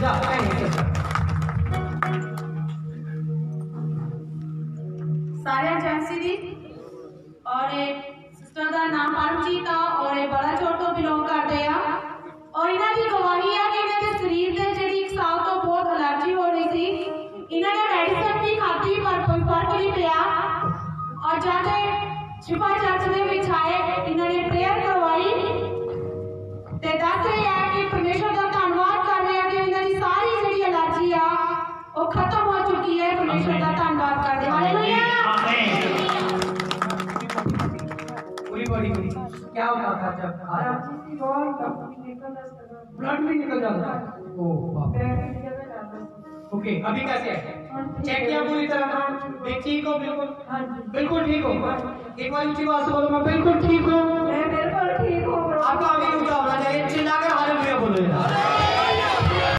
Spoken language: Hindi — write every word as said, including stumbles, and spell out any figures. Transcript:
जा सारे एजेंसी दी और सिस्टर का नाम परमजीत आ और बड़ा चौर तो बिलोंग करते हैं और इन्हों की गवाही है कि इन्होंने शरीर से जी एक साल तो बहुत एलर्जी हो रही थी। इन्होंने मेडिसिन भी खाधी पर कोई फर्क नहीं पिया और जाके शिफा चर्च के विच आए इन्होंने प्रेयर करवाई ते दस रहे हैं कि परमेश्वर का धन्यवाद कर रहे हैं कि इन्होंने सारी जी एलर्जी आ वो खत्म हो चुकी है। परमेश्वर का धन्यवाद कर रहे हालेलुया। पूरी बॉडी पूरी क्या होता था जब ब्लड भी निकल जाता है। ओ बाप ओके अभी कैसे है चेक किया पूरी तरह एक ठीक हो बिल्कुल बिल्कुल ठीक हो एक बार ऊंची आवाज से बोलो मैं बिल्कुल ठीक हूँ मैं बिल्कुल ठीक हूँ। आपका आगे ऊंचा होना चाहिए चिल्लाकर हालेलुया बोलो।